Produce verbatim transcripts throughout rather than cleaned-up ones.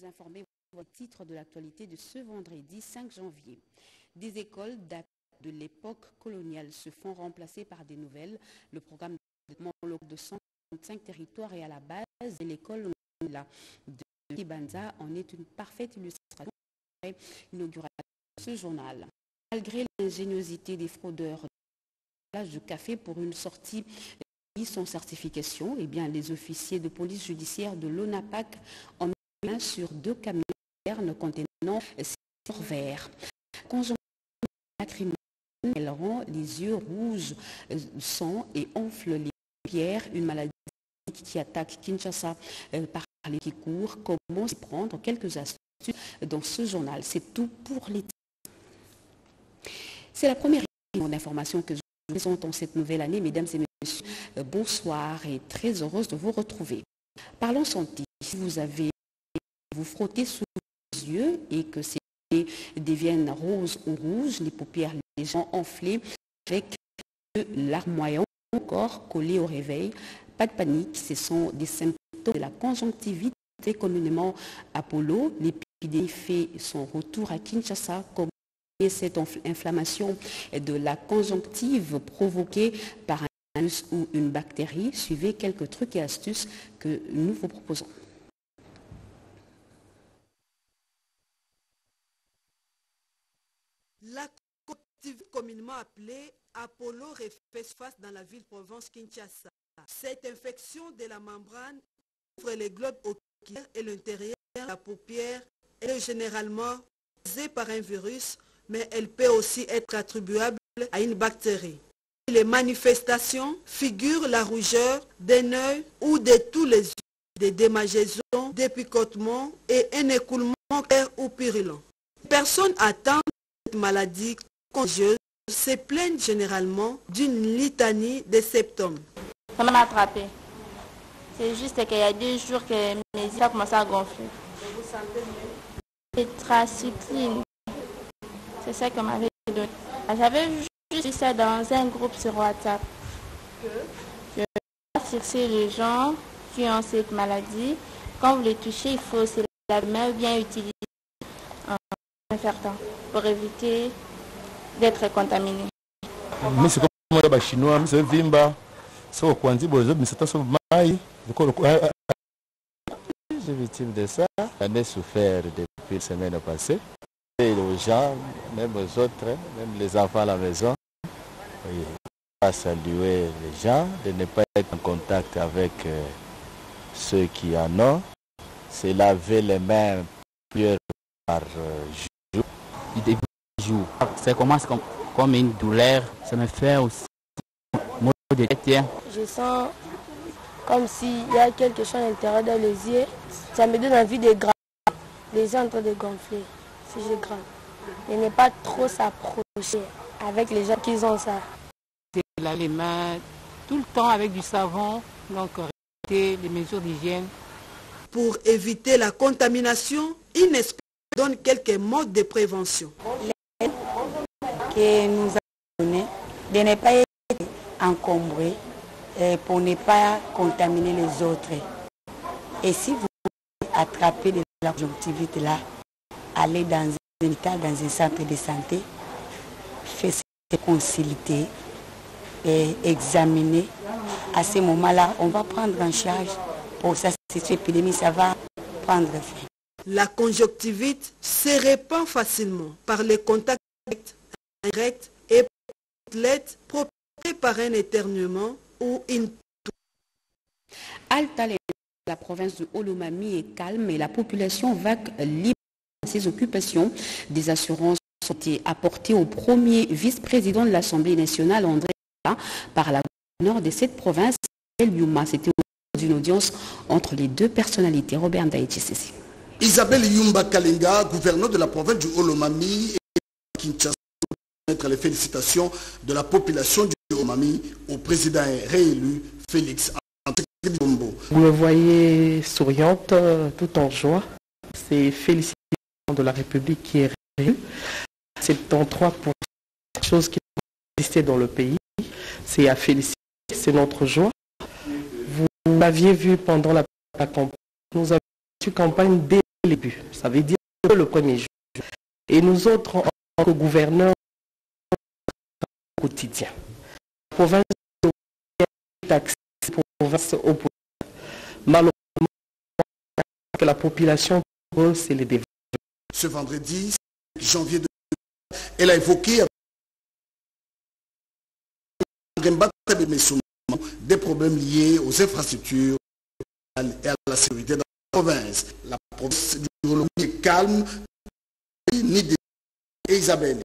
vous informer au titre de l'actualité de ce vendredi cinq janvier. Des écoles datent de l'époque coloniale se font remplacer par des nouvelles. Le programme de développement local de cent trente-cinq territoires est à la base de l'école de Kibanza en est une parfaite illustration de l'inauguration de ce journal. Malgré l'ingéniosité des fraudeurs de l'âge de café pour une sortie sans certification, eh bien, les officiers de police judiciaire de l'ONAPAC ont mis la main sur deux camions contenant six verres. Conjoncture lacrymogène, elle rend les yeux rouges, sang et enfle les pierres, une maladie qui attaque Kinshasa euh, par les qui courent. Comment s'y prendre? Quelques astuces dans ce journal. C'est tout pour les titres. C'est la première d'information que je vous présente en cette nouvelle année, mesdames et messieurs. Euh, bonsoir et très heureuse de vous retrouver. Parlons santé. Si vous avez vous frottez sous les yeux et que ces yeux deviennent roses ou rouges, les paupières légèrement enflées avec de larmoyant, corps collé au réveil, pas de panique, ce sont des symptômes de la conjonctivite, communément Apollo. L'épidémie fait son retour à Kinshasa. Comme cette inflammation de la conjonctive provoquée par un virus ou une bactérie, suivez quelques trucs et astuces que nous vous proposons. La conjonctivite communément appelée Apollo refait face dans la ville-province Kinshasa. Cette infection de la membrane ouvre les globes oculaires et l'intérieur de la paupière. Elle est généralement causée par un virus, mais elle peut aussi être attribuable à une bactérie. Les manifestations figurent la rougeur d'un œil ou de tous les yeux, des démangeaisons, des picotements et un écoulement clair ou purulent. Les personnes atteintes de cette maladie contagieuse se plaignent généralement d'une litanie de symptômes. Ça m'a attrapé. C'est juste qu'il y a deux jours que mes yeux ont commencé à gonfler. Vous sentez mieux? Tétracycline. C'est ça qu'on m'avait donné. J'avais juste vu ça dans un groupe sur WhatsApp. Que Je vais fixer les gens qui ont cette maladie. Quand vous les touchez, il faut se laver la main ou bien utiliser un désinfectant pour éviter d'être contaminé. Mais c'est comme les chinois, c'est vimba. C'est au coin de mai. Je suis victime de ça. J'en ai souffert depuis la semaine passée. Et aux gens, même aux autres, même les enfants à la maison, oui, je vais saluer les gens, de ne pas être en contact avec euh, ceux qui en ont. C'est laver les mains plusieurs par euh, jour. jour. Ça commence comme, comme une douleur. Ça me fait aussi mal de tête. Je sens comme s'il y a quelque chose à l'intérieur dans les yeux. Ça me donne envie de grimper. Les yeux en train de gonfler. Si je grimpe. Et ne pas trop s'approcher avec les gens qui ont ça. Là, les mains tout le temps avec du savon. Donc, respecter les mesures d'hygiène. Pour éviter la contamination, Inespère donne quelques modes de prévention. Que nous avons donné de ne pas être encombré pour ne pas contaminer les autres. Et si vous attrapez de la conjonctivite là, allez dans un état, dans un centre de santé, faites consulter et examiner. À ce moment-là, on va prendre en charge pour ça, cette épidémie, ça va prendre fin. La conjonctivite se répand facilement par les contacts directs et par provoqués par un éternuement ou une toux. Alta, la province de Olomami est calme et la population va libre de ses occupations. Des assurances ont été apportées au premier vice-président de l'Assemblée nationale, André Kalenga, par la gouverneure de cette province, Yuma. C'était une audience entre les deux personnalités. Robert Ndaïti. Isabelle Yumba Kalenga, gouverneur de la province du Olomami et Kinshasa, pour les félicitations de la population du Olomami au président réélu Félix Antoine Bombo. Vous me voyez souriante, tout en joie. C'est félicitations de la République qui est réélue. soixante-treize pour cent des choses qui existaient dans le pays. C'est à féliciter, c'est notre joie. Vous l'aviez vu pendant la campagne. Nous avons une campagne dès les buts. Ça veut dire que le premier jour. Et nous autres, en tant que gouverneurs, au quotidien. La province est accès province au pouvoir. Malheureusement, que la population, c'est le développement. Ce vendredi, janvier deux mille vingt, elle a évoqué des problèmes liés aux infrastructures et à la sécurité dans la province. La province du Olomami est calme, ni des et Isabelle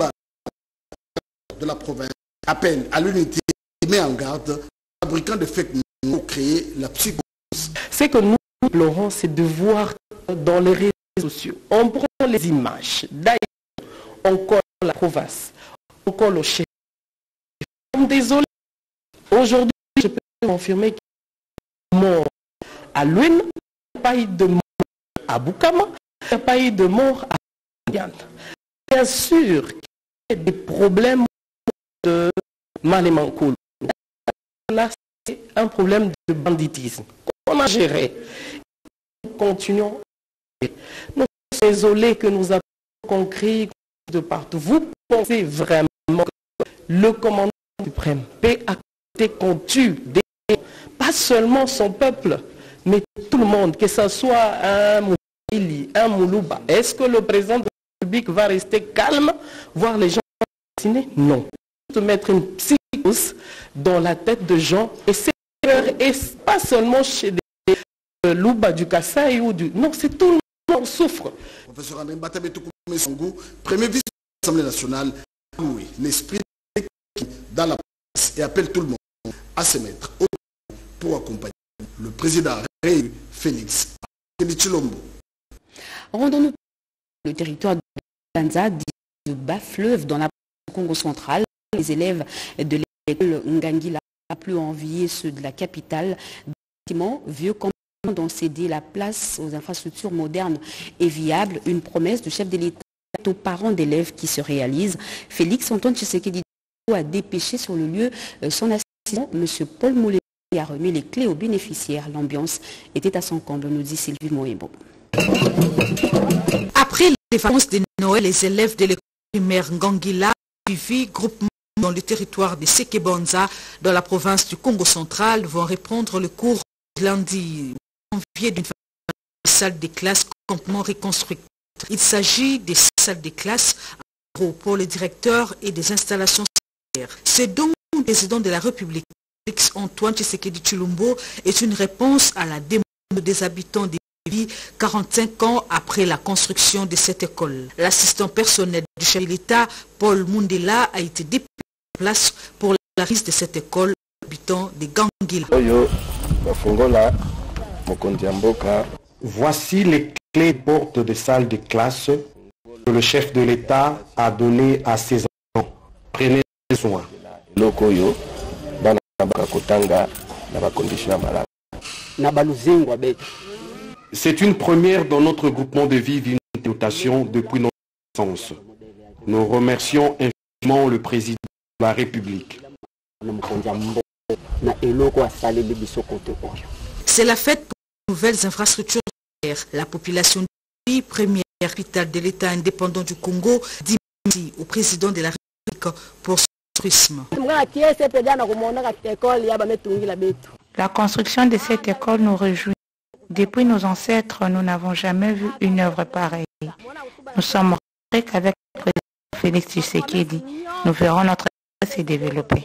de la province appelle à l'unité et met en garde les fabricants de fake news pour créer la psychose. Ce que nous déplorons, c'est de voir dans les réseaux sociaux, on prend les images, d'ailleurs, on colle la province, on colle au chef. Désolé, aujourd'hui, je peux confirmer qu'il y a mort à Luine, il n'y a pas eu de mort à Boukama, il n'y a pas eu de mort à Yann. Bien sûr qu'il y a des problèmes de Malémankoul. Là, c'est un problème de banditisme qu'on a géré. Nous continuons. Nous sommes désolés que nous avons concret de partout. Vous pensez vraiment que le commandant suprême peut accepter qu'on tue des, pas seulement son peuple, mais tout le monde, que ce soit un Mouli, un Moulouba. Est-ce que le président de la République va rester calme, voir les gens assassinés? Non. De mettre une psychose dans la tête de gens, et c'est pas seulement chez des euh, Louba du Kassai ou du... Non, c'est tout le monde qui souffre. Professeur André Mbatabe Toukoumé Songou, premier vice de l'Assemblée nationale, oui, l'esprit dans la presse et appelle tout le monde à se mettre au pour accompagner le président réélu Félix Tshisekedi. Rendons-nous le territoire de Banza, de Bas-Fleuve, dans la Congo centrale. Les élèves de l'école Ngangila, plus envier ceux de la capitale, bâtiments vieux comme ont cédé la place aux infrastructures modernes et viables, une promesse du chef de l'État aux parents d'élèves qui se réalise. Félix Antoine Tshisekedi a dépêché sur le lieu son assistant, M. Paul Moulé, a remis les clés aux bénéficiaires. L'ambiance était à son comble, nous dit Sylvie Moébo. Après les vacances de Noël, les élèves de l'école primaire Ngangila suivi groupement dans le territoire de Sekebonza, dans la province du Congo central, vont reprendre le cours lundi janvier d'une salle de classe complètement reconstruite. Il s'agit des salles de classe pour les directeurs et des installations scolaires. Ce dont le président de la République, Félix Antoine Tshisekedi Tshilombo, est une réponse à la demande des habitants des villes quarante-cinq ans après la construction de cette école. L'assistant personnel du chef de l'État, Paul Mundela, a été déplacé en place pour la mise de cette école aux habitants de Ngangila. Voici les clés portes des salles de classe que le chef de l'État a données à ses enfants. Prenez soin. C'est une première dans notre groupement de vie une dotation depuis notre naissance. Nous remercions infiniment le président de la République. C'est la fête pour les nouvelles infrastructures. La population du première capitale de l'État indépendant du Congo dit merci au président de la République pour son tourisme. La construction de cette école nous réjouit. Depuis nos ancêtres, nous n'avons jamais vu une œuvre pareille. Nous sommes rassurés qu'avec le président Félix Tshisekedi, nous verrons notre état se développer.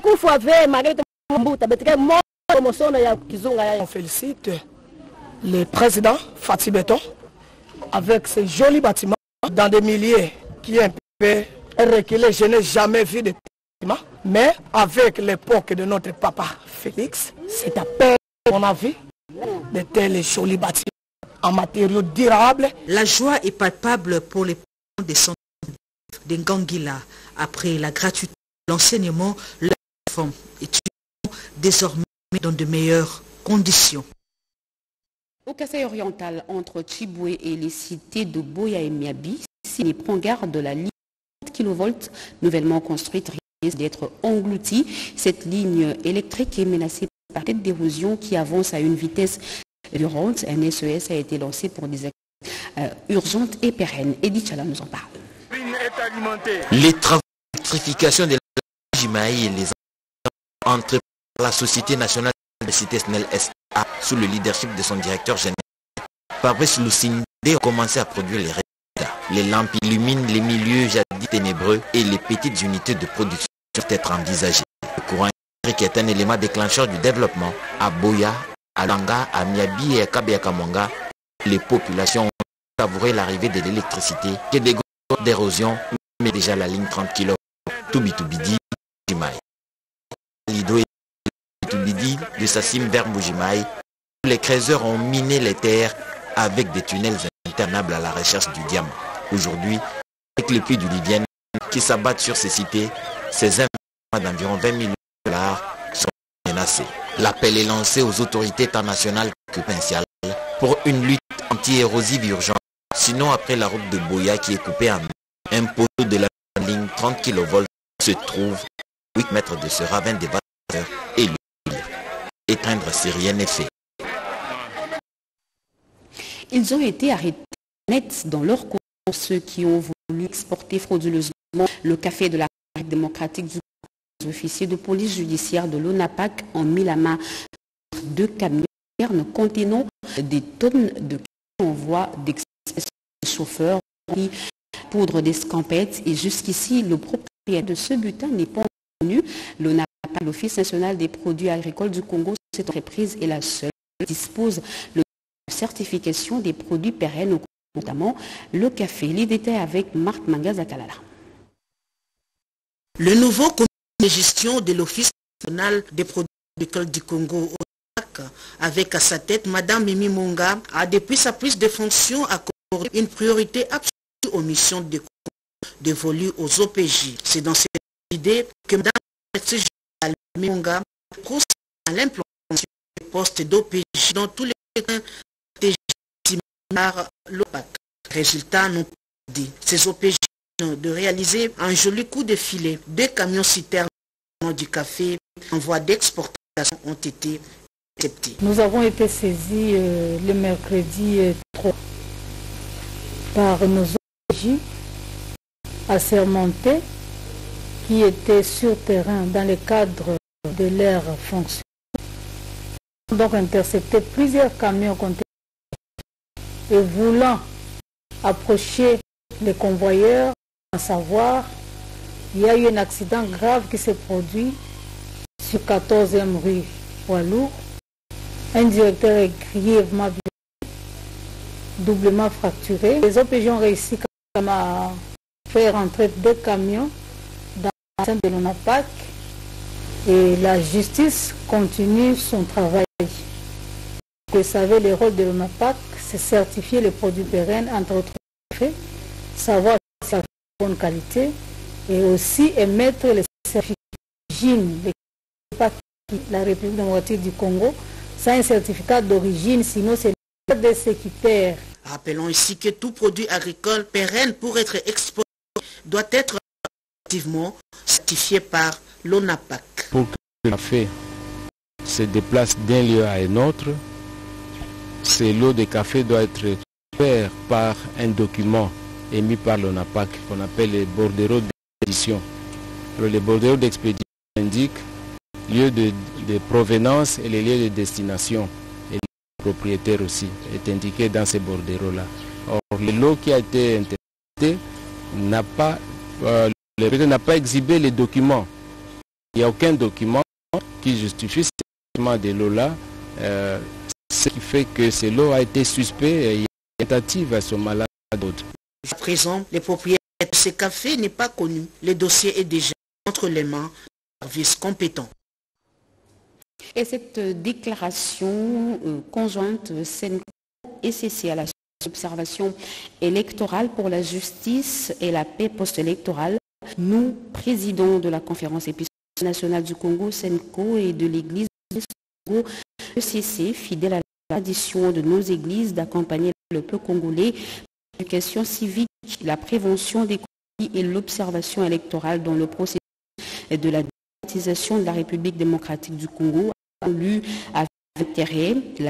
On félicite le président Fatih Beton avec ces jolis bâtiments dans des milieux qui est un peu reculé. Je n'ai jamais vu de bâtiments, mais avec l'époque de notre papa Félix, c'est à peine qu'on a vu de tels jolis bâtiments en matériaux durables. La joie est palpable pour les parents des centres de Ngangila. Après la gratuité de l'enseignement, leurs enfants étudient désormais dans de meilleures conditions. Au Kasaï oriental, entre Tchiboué et les cités de Boya et Miabi, si les prend garde de la ligne trente kilovolts nouvellement construite risque d'être engloutie. Cette ligne électrique est menacée par tête d'érosion qui avance à une vitesse durante. Un S E S a été lancé pour des activités euh, urgente et pérenne. Edith Chala nous en parle. Les travaux d'électrification de la Jimaï et les entrepris par la Société nationale de cité S N E L S A sous le leadership de son directeur général, Fabrice Lucinde, ont commencé à produire les résultats. Les lampes illuminent les milieux jadis ténébreux et les petites unités de production doivent être envisagées. Le courant électrique est un élément déclencheur du développement. À Boya, à Langa, à Miabi et à Kabiakamanga, les populations ont savouré l'arrivée de l'électricité qui des grottes d'érosion, mais déjà la ligne trente kilovolts. Toubitoubidi, Jimaï. Lido et Toubidi de Sassim vers Mbujimaï, les creuseurs ont miné les terres avec des tunnels interminables à la recherche du diamant. Aujourd'hui, avec les puits du Libyen qui s'abattent sur ces cités, ces investissements d'environ vingt millions de dollars sont menacés. L'appel est lancé aux autorités internationales et provinciales pour une lutte anti-érosive urgente. Sinon, après la route de Boya qui est coupée en un poteau de la ligne trente kilovolts se trouve à huit mètres de ce ravin dévastateur et le éteindre si rien n'est fait. Ils ont été arrêtés net dans leur cours ceux qui ont voulu exporter frauduleusement le café de la République démocratique du Congo. Les officiers de police judiciaire de l'ONAPAC ont mis la main sur deux camions contenant des tonnes de café en voie d'expression des chauffeurs, poudre d'escampette, et jusqu'ici le propriétaire de ce butin n'est pas connu. L'ONAPAC, l'Office national des produits agricoles du Congo, cette entreprise est la seule qui dispose de certification des produits pérennes, notamment le café. Les détails avec Marc Mangazakalala. Le nouveau comité de gestion de l'Office national des produits agricoles du Congo, avec à sa tête Madame Mimi Monga, a depuis sa prise de fonction accordé une priorité absolue aux missions de dévolues aux O P J. C'est dans cette idée que Madame Mimi Monga procède à l'implantation des postes d'O P J dans tous les par l'OPAC. Résultat, nous dit ces O P J de réaliser un joli coup de filet. Deux camions citernes du café en voie d'exportation ont été acceptés. Nous avons été saisis euh, le mercredi euh, trois par nos O P J assermentés qui étaient sur terrain dans le cadre de leur fonction. Nous avons donc intercepté plusieurs camions contenant et voulant approcher les convoyeurs, à savoir, il y a eu un accident grave qui s'est produit sur quatorzième rue Poilour. Un directeur est grièvement blessé, doublement fracturé. Les O P J ont réussi quand même à faire entrer deux camions dans la scène de l'ONAPAC et la justice continue son travail. Vous savez, le rôle de l'ONAPAC, c'est certifier les produits pérennes, entre autres faits, savoir si c'est de bonne qualité, et aussi émettre les certificats d'origine. La République démocratique du Congo, c'est un certificat d'origine, sinon c'est le D C qui perd. Rappelons ici que tout produit agricole pérenne pour être exporté doit être activement certifié par l'ONAPAC. Pour que le café se déplace d'un lieu à un autre, ce lot de café doit être fait par un document émis par l'ONAPAC qu'on appelle les bordereaux d'expédition. Les bordereaux d'expédition indiquent lieu de, de provenance et les lieux de destination. Et le propriétaire aussi est indiqué dans ces bordereaux-là. Or, le lot qui a été interprété n'a pas, euh, le propriétaire n'a pas exhibé les documents. Il n'y a aucun document qui justifie ce traitement de lot-là. Euh, Ce qui fait que ce lot a été suspect et il y a une tentative à ce malade d'autres. À présent, le propriétaire de ce café n'est pas connu. Le dossier est déjà entre les mains des services compétents. Et cette déclaration euh, conjointe S E N C O et C C à la observation électorale pour la justice et la paix post-électorale, nous, présidents de la conférence épiscopale nationale du Congo, S E N C O, et de l'église du Congo, le C C, fidèle à la tradition de nos églises d'accompagner le peuple congolais, l'éducation civique, la prévention des conflits et l'observation électorale dans le processus de la démocratisation de la République démocratique du Congo, a lu avec intérêt la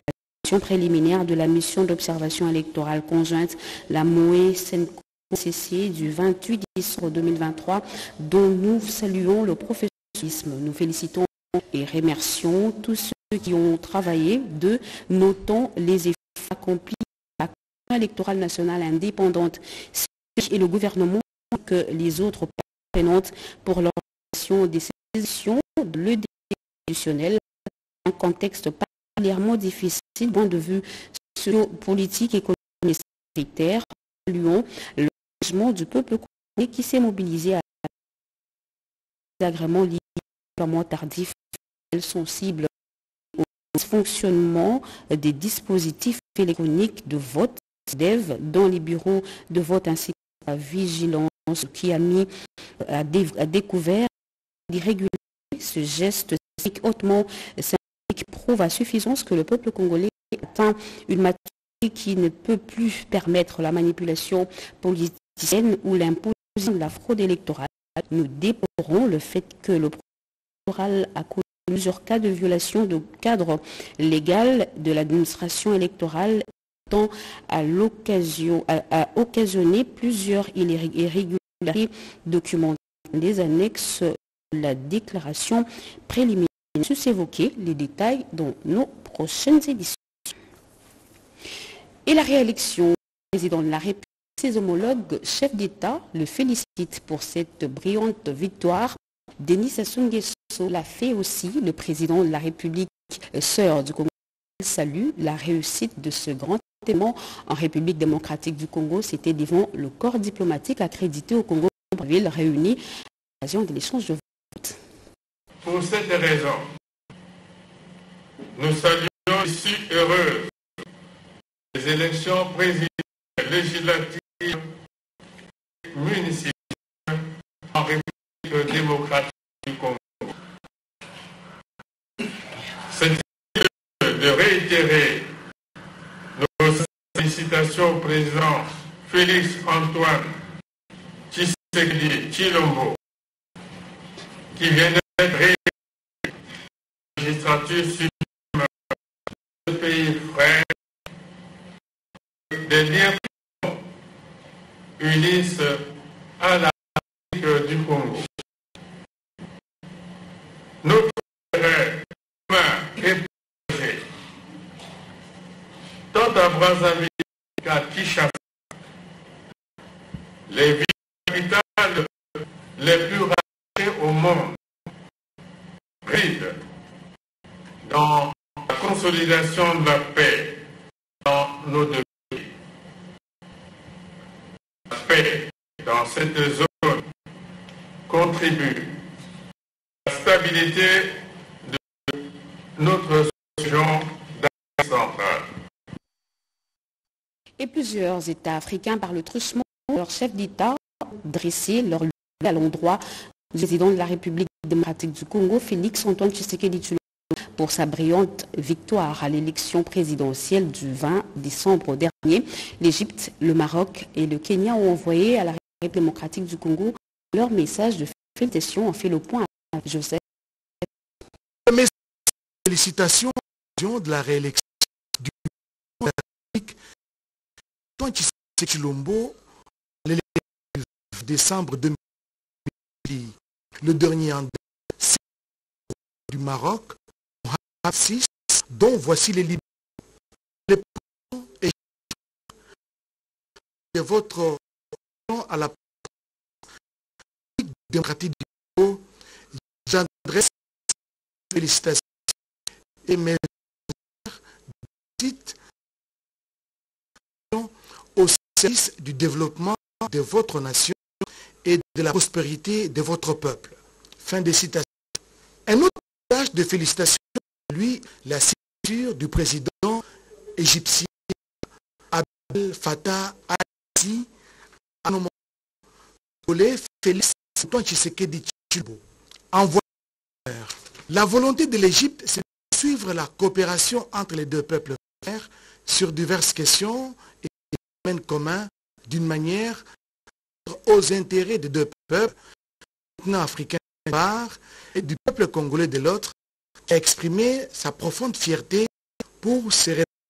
préliminaire de la mission d'observation électorale conjointe, la M O E C C du vingt-huit décembre deux mille vingt-trois, dont nous saluons le professionnalisme. Nous félicitons et remercions tous ceux qui ont travaillé, de notons les efforts accomplis par la Commission électorale nationale indépendante et le gouvernement que les autres parties prenantes pour l'organisation des élections de l'E D institutionnel, un contexte particulièrement difficile du point de vue socio-politique, économique et sécuritaire. Nous saluons l'engagement du peuple congolais qui s'est mobilisé à l'agrément lié au tardif, sensible au fonctionnement des dispositifs électroniques de vote D E V dans les bureaux de vote ainsi que la vigilance qui a mis à, dé à découvert d'irrégularité. Ce geste hautement symbolique prouve à suffisance que le peuple congolais atteint une maturité qui ne peut plus permettre la manipulation politicienne ou l'imposition de la fraude électorale. Nous déplorons le fait que le processus électoral a causé plusieurs cas de violation du cadre légal de l'administration électorale, tant à l'occasion a, a occasionné plusieurs irrégularités documentées des annexes de la déclaration préliminaire. Nous évoquer les détails dans nos prochaines éditions. Et la réélection du président de la République, ses homologues chefs d'État le félicitent pour cette brillante victoire. Denis Sassou Nguesso l'a fait aussi. Le président de la République, sœur du Congo, salue la réussite de ce grand événement en République démocratique du Congo. C'était devant le corps diplomatique accrédité au Congo, ville réunie à l'occasion de l'échange de vote. Pour cette raison, nous saluons ici heureux les élections présidentielles, législatives, municipales en République démocratique du Congo. C'est de réitérer nos félicitations au président Félix Antoine Tshisekedi Tshilombo, qui vient d'être réélu à la magistrature suprême de ce pays frère. Des liens unissent à la République du Congo. Notre intérêt commun est partagé, tant à Brazzaville qu'à Kinshasa. Les villes capitales les plus rapprochées au monde résident dans la consolidation de la paix dans nos deux pays. La paix dans cette zone contribue à la stabilité de notre région d'Afrique centrale. Et plusieurs États africains, par le truchement de leurs chefs d'État, dressé leur lutte à l'endroit du président de la République démocratique du Congo, Félix Antoine Tshisekedi Tshilombo, pour sa brillante victoire à l'élection présidentielle du vingt décembre dernier. L'Égypte, le Maroc et le Kenya ont envoyé à la République démocratique du Congo leur message de félicitations. On fait le point à Joseph. Le message de félicitations de la réélection du président de la République Antoine Tshisekedi Tshilombo à l'élection du décembre deux mille. Le dernier en date du Maroc, six, dont voici les libéraux. Les présidents et de votre à la démocratique du Congo, j'adresse des félicitations et mes sites au service du développement de votre nation et de la prospérité de votre peuple. Fin des citations. Un autre message de félicitations, lui, la signature du président égyptien Abdel Fattah al-Sisi à nos Félix Antoine Tshisekedi Tshilombo. Envoyé. La volonté de l'Égypte, c'est de suivre la coopération entre les deux peuples frères sur diverses questions et des domaines communs d'une manière aux intérêts des deux peuples, du continent africain d'une part et du peuple congolais de l'autre, a exprimé sa profonde fierté pour ses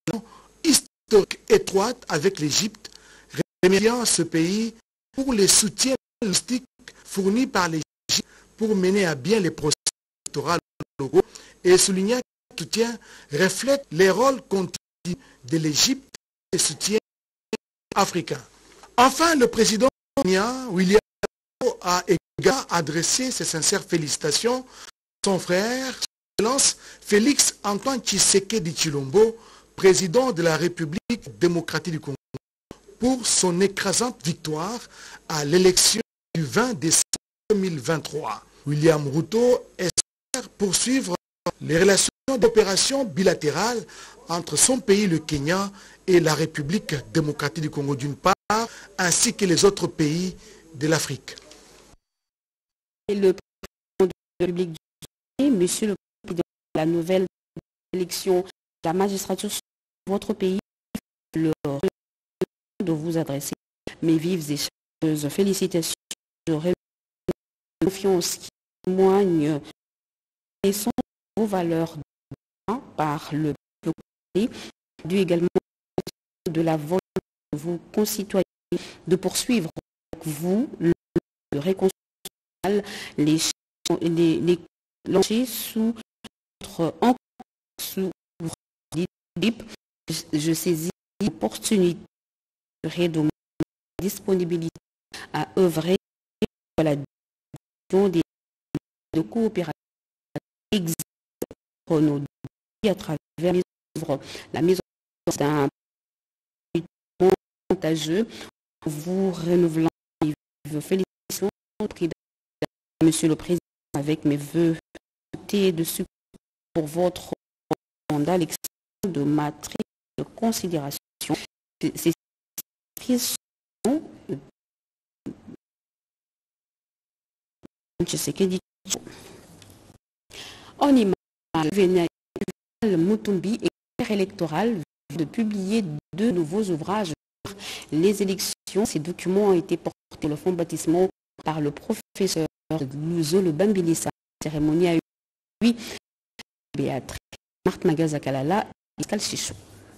historique étroite avec l'Égypte, remerciant ce pays pour les soutiens logistiques fournis par l'Égypte pour mener à bien les processus électoraux locaux et soulignant que ce soutien reflète les rôles continus de l'Égypte et soutien africain. Enfin, le président William a également adressé ses sincères félicitations à son frère, Félix Antoine Tshisekedi Tshilombo, président de la République démocratique du Congo, pour son écrasante victoire à l'élection du vingt décembre deux mille vingt-trois. William Ruto espère poursuivre les relations d'opération bilatérales entre son pays, le Kenya, et la République démocratique du Congo d'une part, ainsi que les autres pays de l'Afrique. Le président de la République du Congo, monsieur le président, la nouvelle élection de la magistrature sur votre pays, le de vous adresser mes vives et chaleureuses félicitations de confiance qui témoignent et sont vos valeurs par le peuple, dû également de la volonté de vos concitoyens de poursuivre avec vous le réconciliation, les les les lancer sous votre encre, sous votre je saisis l'opportunité de ma disponibilité à œuvrer pour la diffusion des de coopération nos à travers les œuvres, la mise en place d'un avantageux, vous renouvelant vos félicitations auprès de monsieur le président avec mes vœux de succès pour votre mandat, l'expression de ma très de considération. Ces prises sont en image, Mutumbi, expert électoral, vient de publier deux nouveaux ouvrages sur les élections. Ces documents ont été portés sur le fonds baptismal par le professeur Luzolo Bambilisa. La cérémonie a eu lieu Béatrice Marthe Magazakalala et Pascal Chichou.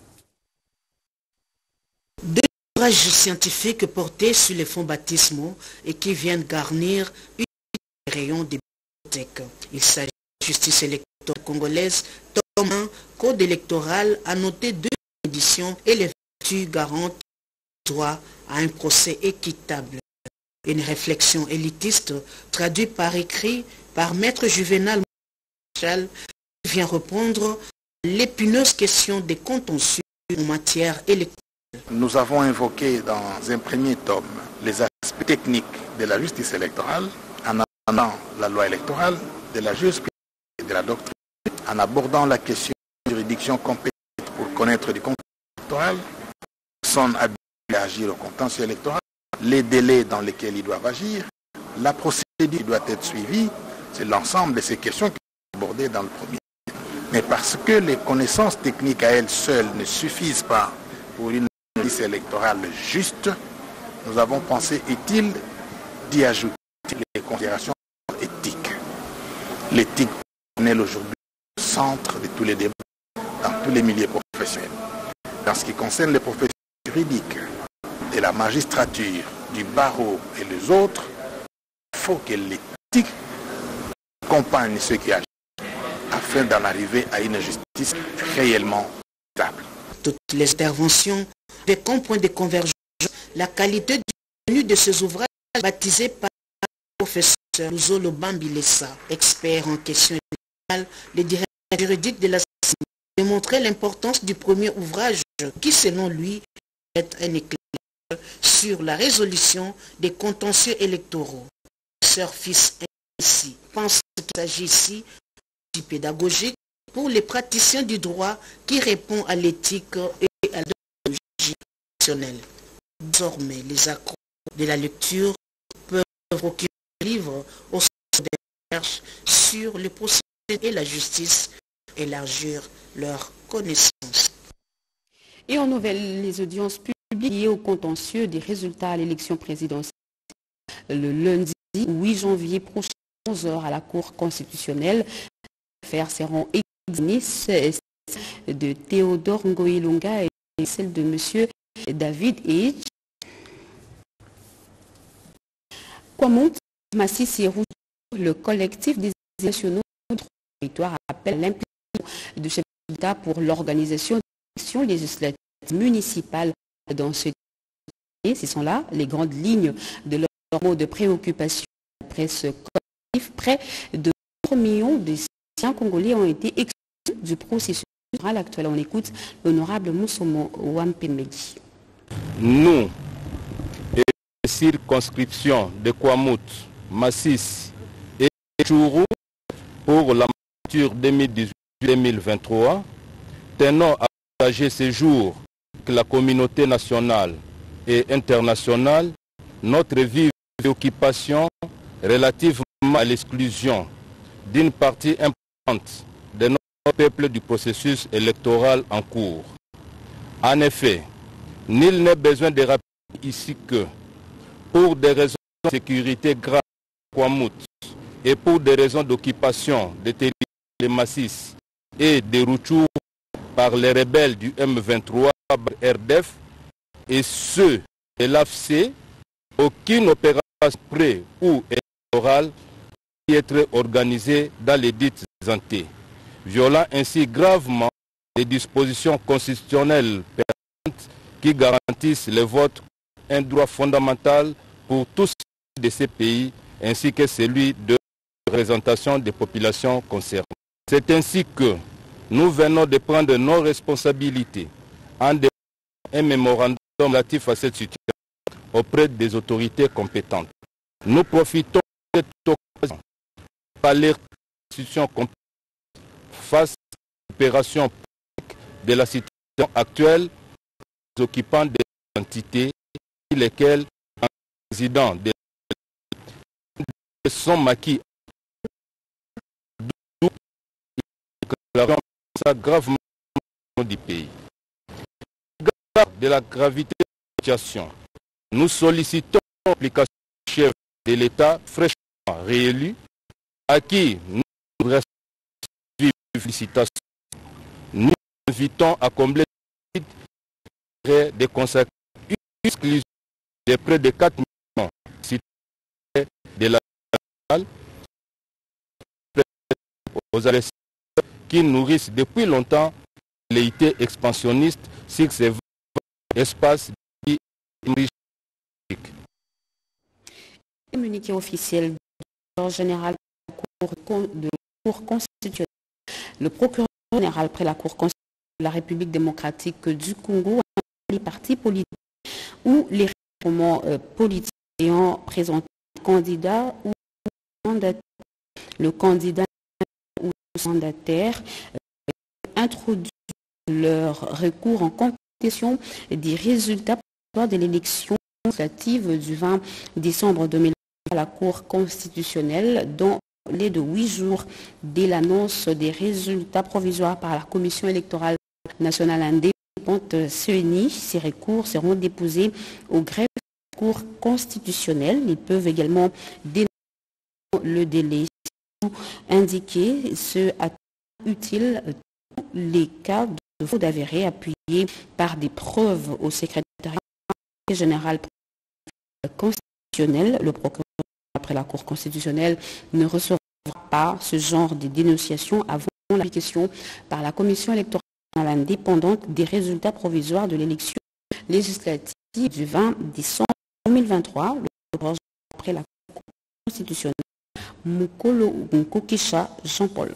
Deux ouvrages scientifiques portés sur les fonds baptismaux et qui viennent garnir une rayon des bibliothèques. Il s'agit de justice électorale congolaise, tome un, code électoral, a noté deux éditions et les vertus garantes du droit à un procès équitable. Une réflexion élitiste traduite par écrit par Maître Juvenal Michel vient répondre à l'épineuse question des contentieux en matière électorale. Nous avons invoqué dans un premier tome les aspects techniques de la justice électorale en abordant la loi électorale, de la jurisprudence et de la doctrine, en abordant la question de juridiction compétente pour connaître du contentieux électoral, son habilité à agir au contentieux électoral, les délais dans lesquels ils doivent agir, la procédure qui doit être suivie, c'est l'ensemble de ces questions qui sont abordées dans le premier. Mais parce que les connaissances techniques à elles seules ne suffisent pas pour une justice électorale juste, nous avons pensé utile d'y ajouter les considérations éthiques. L'éthique est aujourd'hui au centre de tous les débats dans tous les milieux professionnels. Dans ce qui concerne les professions juridiques, de la magistrature, du barreau et les autres, il faut que l'éthique accompagne ceux qui agissent afin d'en arriver à une justice réellement stable. Toutes les interventions avec un point de convergence, la qualité du contenu de ces ouvrages baptisés par le professeur Luzolo Bambilesa, expert en questions électorales, le directeur juridique de la C I C, démontrait l'importance du premier ouvrage qui, selon lui, est un éclairage sur la résolution des contentieux électoraux. Le professeur Fils ainsi pense qu'il s'agit ici du pédagogique pour les praticiens du droit qui répond à l'éthique et à la déontologie professionnelle. Désormais, les accros de la lecture peuvent procurer un livre au centre de recherche sur le processus et la justice, élargir leurs connaissances. Et en nouvelle, les audiences publiques liées au contentieux des résultats à l'élection présidentielle le lundi huit janvier prochain, onze heures à la Cour constitutionnelle. Les affaires seront examinées de Théodore Ngoïlunga et celle de M. David H. Kwamount, Massis et Routou, le collectif des nationaux du territoire appelle l'implication du chef d'État pour l'organisation d'élections législatives municipales dans ce pays. Ce sont là les grandes lignes de leur mot de préoccupation. Après ce collectif, près de quatre millions de citoyens congolais ont été exclus du processus électoral actuel. On écoute l'honorable Moussomo Wampemedi. Nous, et les circonscriptions de Kwamount, Massis et Chourou pour la mandature deux mille dix-huit deux mille vingt-trois, tenons à partager ces jours avec la communauté nationale et internationale notre vive préoccupation relativement à l'exclusion d'une partie importante de notre peuple du processus électoral en cours. En effet, nul n'est besoin de rappeler ici que, pour des raisons de sécurité graves à Kwamount et pour des raisons d'occupation des territoires de Massis et de Rutshuru par les rebelles du M vingt-trois R D F et ceux de l'A F C, aucune opération pré- ou électorale peut être organisée dans les dites entités, violant ainsi gravement les dispositions constitutionnelles permanentes qui garantissent le vote, un droit fondamental pour tous de ces pays, ainsi que celui de représentation des populations concernées. C'est ainsi que nous venons de prendre nos responsabilités en déposant un mémorandum relatif à cette situation auprès des autorités compétentes. Nous profitons de cette occasion pour alerter les institutions compétentes face à l'opération politique de la situation actuelle des occupants des entités, lesquels un président de sont maquis ça gravement du pays. De la gravité de la situation, nous sollicitons l'application du chef de l'État fraîchement réélu, à qui nous restons vives félicitations. Nous invitons à combler le vide de consacrer une exclusion de près de quatre millions de citoyens de la nationale aux agresseurs qui nourrissent depuis longtemps l'idée expansionniste sur ces espaces dits riches. Communiqué officiel du général de la Cour, de la Cour constitutionnelle, le procureur général près la Cour constitutionnelle de la République démocratique du Congo a les partis politiques ou les regroupements euh, politiques ayant présenté un candidat ou mandataire. Le candidat ou le mandataire euh, introduit leur recours en contestation des résultats de l'élection législative du vingt décembre deux mille vingt à la Cour constitutionnelle, dont les de huit jours dès l'annonce des résultats provisoires par la Commission électorale nationale indépendante C E N I. Ces recours seront déposés au greffe de la Cour constitutionnelle. Ils peuvent également dénoncer le délai indiqué, ce à utile tous les cas de fraude avérée appuyés par des preuves au secrétariat général constitutionnel. Le procureur après la Cour constitutionnelle ne recevra pas ce genre de dénonciation avant l'application par la Commission électorale indépendante des résultats provisoires de l'élection législative du vingt décembre deux mille vingt-trois. Le procureur après la Cour constitutionnelle Mukolo Nkokisha Jean-Paul.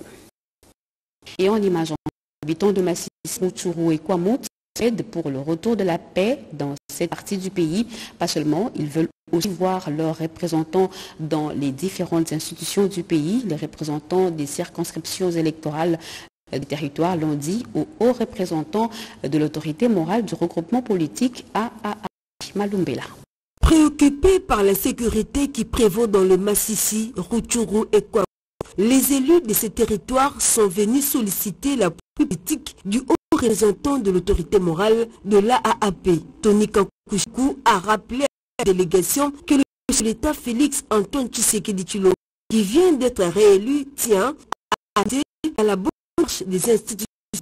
Et en image, habitants de Massis, Rutshuru et Kwamount aident pour le retour de la paix dans cette partie du pays. Pas seulement, ils veulent aussi voir leurs représentants dans les différentes institutions du pays. Les représentants des circonscriptions électorales du territoire l'ont dit aux hauts représentants de l'autorité morale du regroupement politique A A A Malumbela. Préoccupés par la sécurité qui prévaut dans le Massissi, Rutshuru et Kwamount, les élus de ces territoires sont venus solliciter la politique du haut représentant de l'autorité morale de l'A A A P. Tony Kakushku a rappelé à la délégation que le chef de l'État Félix Antoine Tshisekedi Tshilombo, qui vient d'être réélu, tient à, à la bonne marche des institutions du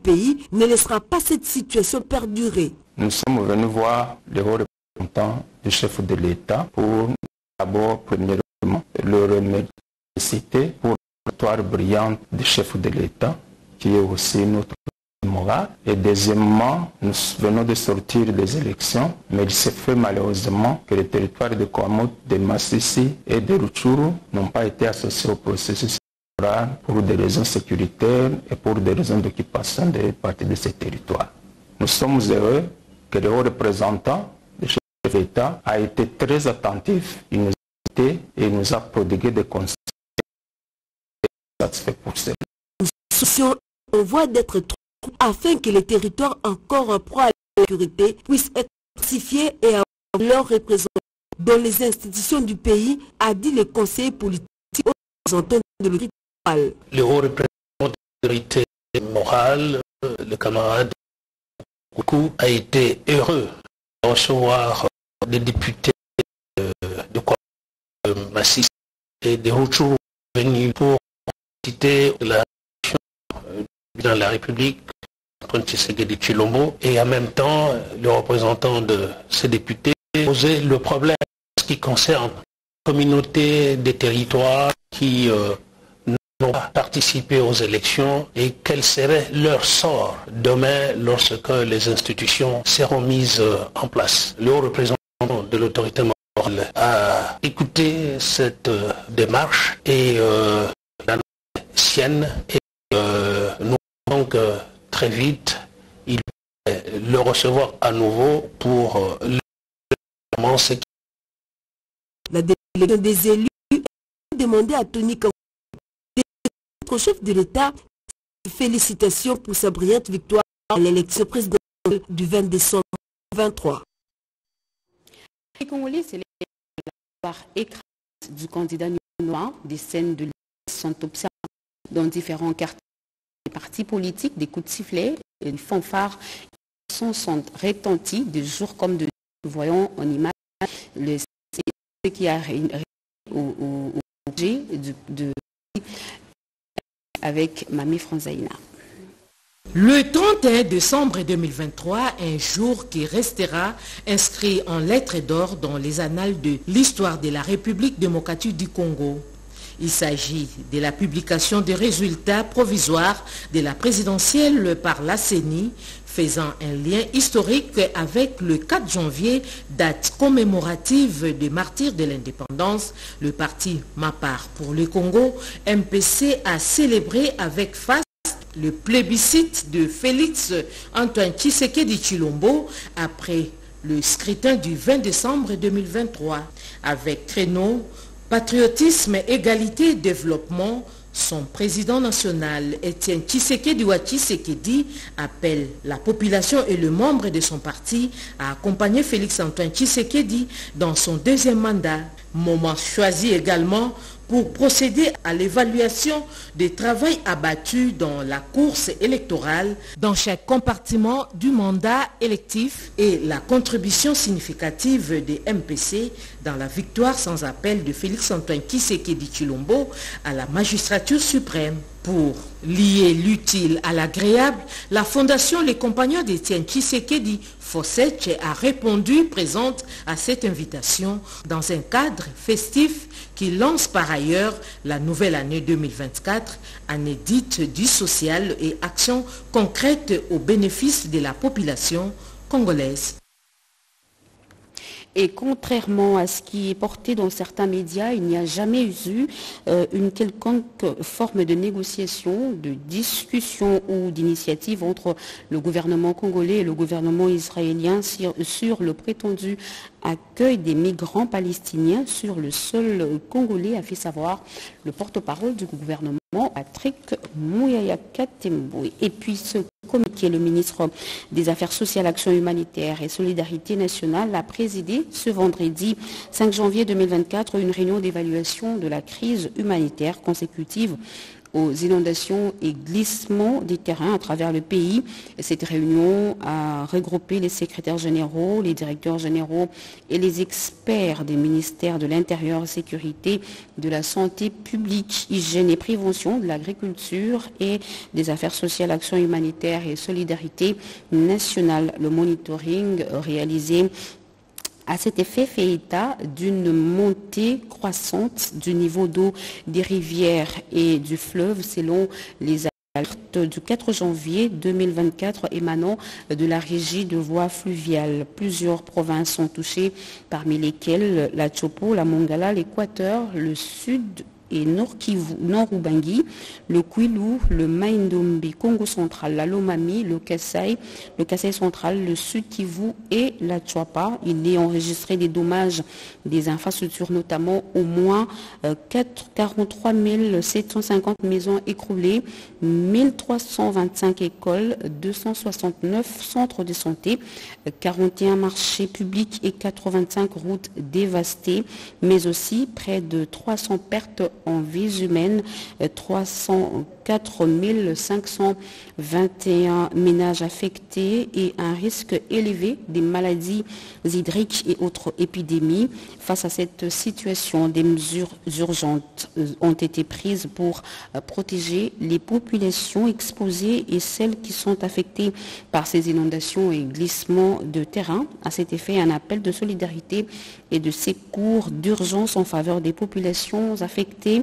pays ne laissera pas cette situation perdurer. Nous sommes venus voir les hauts représentants du chef de l'État pour d'abord, premièrement, le remercier pour la victoire brillante du chef de l'État, qui est aussi notre morale. Et deuxièmement, nous venons de sortir des élections, mais il s'est fait malheureusement que les territoires de Kwamouth, de Massissi et de Rutshuru n'ont pas été associés au processus électoral pour des raisons sécuritaires et pour des raisons d'occupation des parties de ces territoires. Nous sommes heureux que le haut représentant du chef de l'État a été très attentif, il nous a été et il nous a prodigué des conseils satisfaits pour cela. Nous soucions en voie d'être trop afin que les territoires encore pro à la sécurité puissent être pacifiés et avoir leurs représentants dans les institutions du pays, a dit le conseiller politique aux représentants de l'autorité morale. Le haut représentant de l'autorité morale, le camarade Koukou, a été heureux de recevoir des députés de Massissi et de Rutshuru venus pour citer la dans la République, Antoine Tshisekedi Tshilombo, et en même temps, le représentant de ces députés posait le problème qui concerne la communauté des territoires qui euh, n'ont pas participé aux élections et quel serait leur sort demain lorsque les institutions seront mises en place. Le haut représentant de l'autorité morale a écouté cette euh, démarche et euh, la sienne et euh, nous donc euh, très vite, il va le recevoir à nouveau pour euh, le La délégation des élus a demandé à Tony Kaoué, le chef de l'État, félicitations pour sa brillante victoire à l'élection présidentielle du vingt décembre deux mille vingt-trois. Les Congolais célèbrent la victoire écrasante du candidat noir. Des scènes de l'Église sont observées dans différents quartiers. Les partis politiques, des coups de sifflet et des fanfares sont, sont retentis de jour comme de nuit. Nous voyons en image le, ce qui a réuni au, au, au de, de, avec Mamie Franzaïna. Le trente et un décembre deux mille vingt-trois, un jour qui restera inscrit en lettres d'or dans les annales de l'histoire de la République démocratique du Congo. Il s'agit de la publication des résultats provisoires de la présidentielle par la C E N I, faisant un lien historique avec le quatre janvier, date commémorative des martyrs de l'indépendance. Le parti Mapar pour le Congo, M P C, a célébré avec face le plébiscite de Félix Antoine Tshisekedi Tshilombo après le scrutin du vingt décembre deux mille vingt-trois. Avec créneau Patriotisme, égalité, développement, son président national, Étienne Tshisekedi Tshisekedi, appelle la population et le membre de son parti à accompagner Félix Antoine Tshisekedi dans son deuxième mandat. Moment choisi également pour procéder à l'évaluation des travaux abattus dans la course électorale dans chaque compartiment du mandat électif et la contribution significative des M P C dans la victoire sans appel de Félix Antoine Tshisekedi Tshilombo à la magistrature suprême. Pour lier l'utile à l'agréable, la Fondation Les Compagnons d'Étienne Tshisekedi Fossetche a répondu présente à cette invitation dans un cadre festif qui lance par ailleurs la nouvelle année deux mille vingt-quatre, année dite du social et action concrète au bénéfice de la population congolaise. Et contrairement à ce qui est porté dans certains médias, il n'y a jamais eu euh, une quelconque forme de négociation, de discussion ou d'initiative entre le gouvernement congolais et le gouvernement israélien sur, sur le prétendu accueil des migrants palestiniens sur le sol congolais, a fait savoir le porte-parole du gouvernement, Patrick Mouyaya Katemboué. Et puis ce comité, le ministre des Affaires sociales, Action humanitaire et Solidarité nationale a présidé ce vendredi cinq janvier deux mille vingt-quatre une réunion d'évaluation de la crise humanitaire consécutive aux inondations et glissements des terrains à travers le pays. Cette réunion a regroupé les secrétaires généraux, les directeurs généraux et les experts des ministères de l'Intérieur, Sécurité, de la Santé publique, Hygiène et Prévention, de l'Agriculture et des Affaires sociales, Action humanitaire et Solidarité nationale. Le monitoring réalisé à cet effet fait état d'une montée croissante du niveau d'eau des rivières et du fleuve selon les alertes du quatre janvier deux mille vingt-quatre émanant de la régie de voies fluviales. Plusieurs provinces sont touchées, parmi lesquelles la Chopo, la Mongala, l'Équateur, le Sud et Nord Kivu, Nord Ubangi, le Kwilu, le Maindombe, Congo central, la Lomami, le Kasaï, le Kasaï central, le Sud Kivu et la Tchouapa. Il est enregistré des dommages des infrastructures, notamment au moins euh, quarante-trois mille sept cent cinquante maisons écroulées, mille trois cent vingt-cinq écoles, deux cent soixante-neuf centres de santé, quarante et un marchés publics et quatre-vingt-cinq routes dévastées, mais aussi près de trois cents pertes en vies humaines, trois cent quatre mille cinq cent vingt et un ménages affectés et un risque élevé des maladies hydriques et autres épidémies. Face à cette situation, des mesures urgentes ont été prises pour protéger les populations exposées et celles qui sont affectées par ces inondations et glissements de terrain. À cet effet, un appel de solidarité et de secours d'urgence en faveur des populations affectées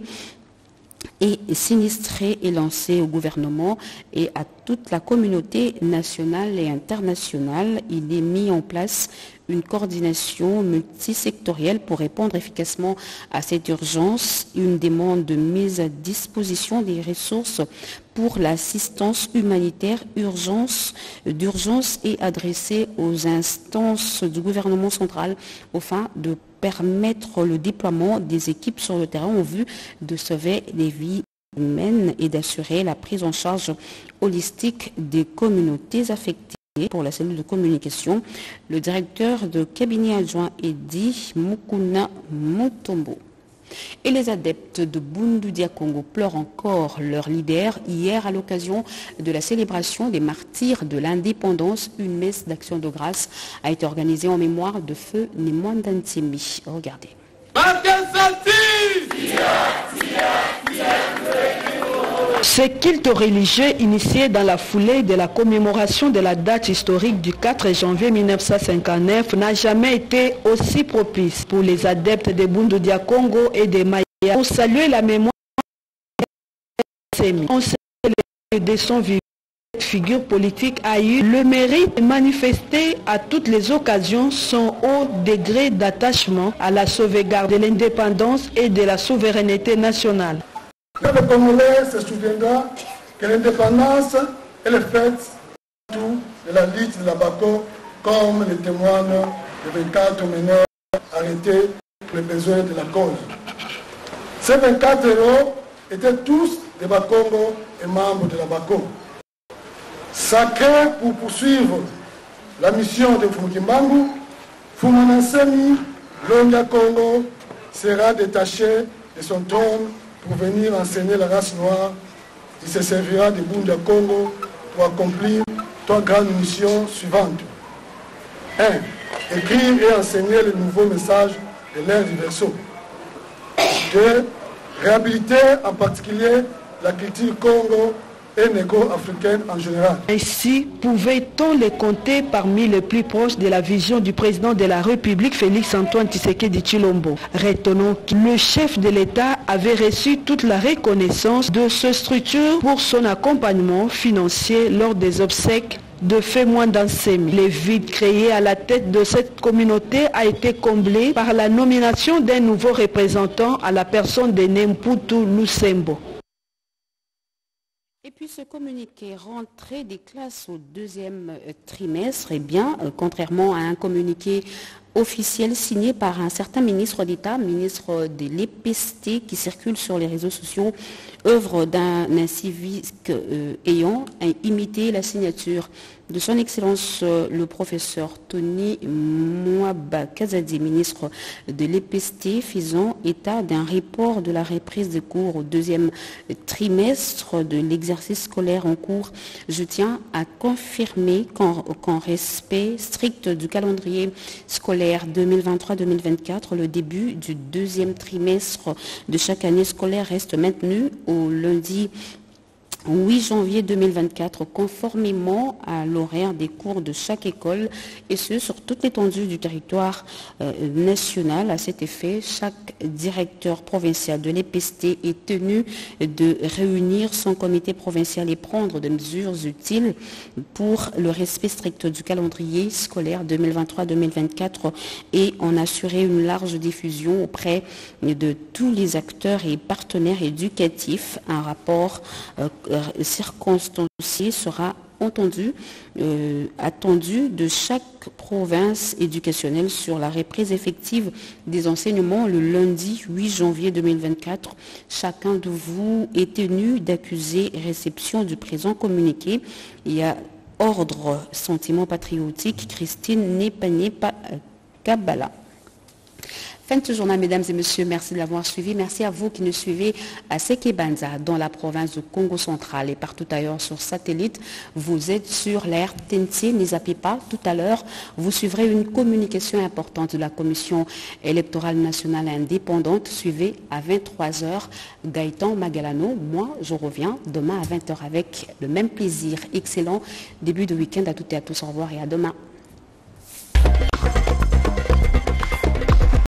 et sinistré est lancé au gouvernement et à toute la communauté nationale et internationale. Il est mis en place une coordination multisectorielle pour répondre efficacement à cette urgence. Une demande de mise à disposition des ressources pour l'assistance humanitaire urgence, d'urgence est adressée aux instances du gouvernement central afin de permettre le déploiement des équipes sur le terrain en vue de sauver les vies humaines et d'assurer la prise en charge holistique des communautés affectées. Pour la cellule de communication, le directeur de cabinet adjoint Edi Mukuna Mutombo. Et les adeptes de Bundu Dia Congo pleurent encore leur leader. Hier, à l'occasion de la célébration des martyrs de l'indépendance, une messe d'action de grâce a été organisée en mémoire de feu Nemwanda Ntimi. Regardez. Ce culte religieux initié dans la foulée de la commémoration de la date historique du quatre janvier mille neuf cent cinquante-neuf n'a jamais été aussi propice pour les adeptes de Bundu Dia Congo et de Maya pour saluer la mémoire de on sait que de son vivant, cette figure politique a eu le mérite de manifester à toutes les occasions son haut degré d'attachement à la sauvegarde de l'indépendance et de la souveraineté nationale. Le Congolais se souviendra que l'indépendance est le fait tout de la lutte de la Bako, comme le témoignent les vingt-quatre meneurs arrêtés pour les besoins de la cause. Ces vingt-quatre héros étaient tous des Bakongo et membres de la Bako. Sacré pour poursuivre la mission de Fumukimbangu, Fumanansemi Longa Congo sera détaché de son trône pour venir enseigner la race noire. Il se servira de Bundu Dia Congo pour accomplir trois grandes missions suivantes. un. Écrire et enseigner le nouveau message de l'ère du Verseau. deux. Réhabiliter en particulier la culture Congo et négo-africaine en général. Ainsi, pouvait-on les compter parmi les plus proches de la vision du président de la République, Félix-Antoine Tshisekedi Tshilombo. Retenons que le chef de l'État avait reçu toute la reconnaissance de ce structure pour son accompagnement financier lors des obsèques de Femwanda Nsemi. Le vide créé à la tête de cette communauté a été comblé par la nomination d'un nouveau représentant à la personne de Nemputu Lusembo. Et puis ce communiqué rentrée des classes au deuxième trimestre, eh bien, euh, contrairement à un communiqué officiel signé par un certain ministre d'État, ministre de l'E P S T, qui circule sur les réseaux sociaux, œuvre d'un incivisme euh, ayant imité la signature de son Excellence euh, le professeur Tony Mouaba Kazadi, ministre de l'E P S T, faisant état d'un report de la reprise des cours au deuxième trimestre de l'exercice scolaire en cours. Je tiens à confirmer qu'en qu'en respect strict du calendrier scolaire deux mille vingt-trois deux mille vingt-quatre, le début du deuxième trimestre de chaque année scolaire reste maintenu au lundi huit janvier deux mille vingt-quatre, conformément à l'horaire des cours de chaque école, et ce, sur toute l'étendue du territoire euh, national. À cet effet, chaque directeur provincial de l'E P S T est tenu de réunir son comité provincial et prendre des mesures utiles pour le respect strict du calendrier scolaire deux mille vingt-trois deux mille vingt-quatre et en assurer une large diffusion auprès de tous les acteurs et partenaires éducatifs. Un rapport euh, circonstancié sera entendu, euh, attendu de chaque province éducationnelle sur la reprise effective des enseignements le lundi huit janvier deux mille vingt-quatre. Chacun de vous est tenu d'accuser réception du présent communiqué. Il y a ordre, sentiment patriotique, Christine Népagné-Kabala. Fin de ce journal, mesdames et messieurs, merci de l'avoir suivi. Merci à vous qui nous suivez à Sekebanza, dans la province du Congo central et partout ailleurs sur satellite. Vous êtes sur l'air T N T, n'y zappez pas. Tout à l'heure, vous suivrez une communication importante de la Commission électorale nationale indépendante. Suivez à vingt-trois heures Gaëtan Magalano. Moi, je reviens demain à vingt heures avec le même plaisir. Excellent début de week-end à toutes et à tous. Au revoir et à demain.